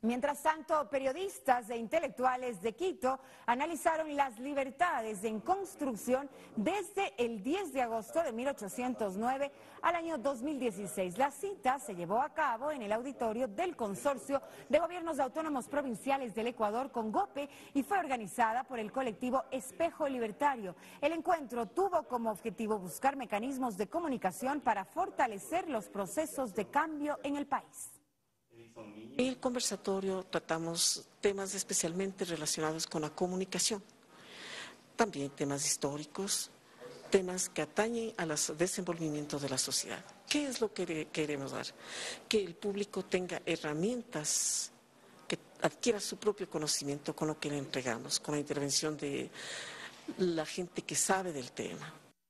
Mientras tanto, periodistas e intelectuales de Quito analizaron las libertades en construcción desde el 10 de agosto de 1809 al año 2016. La cita se llevó a cabo en el auditorio del Consorcio de Gobiernos Autónomos Provinciales del Ecuador, CONGOPE, y fue organizada por el colectivo Espejo Libertario. El encuentro tuvo como objetivo buscar mecanismos de comunicación para fortalecer los procesos de cambio en el país. En el conversatorio tratamos temas especialmente relacionados con la comunicación, también temas históricos, temas que atañen al desenvolvimiento de la sociedad. ¿Qué es lo que queremos dar? Que el público tenga herramientas, que adquiera su propio conocimiento con lo que le entregamos, con la intervención de la gente que sabe del tema.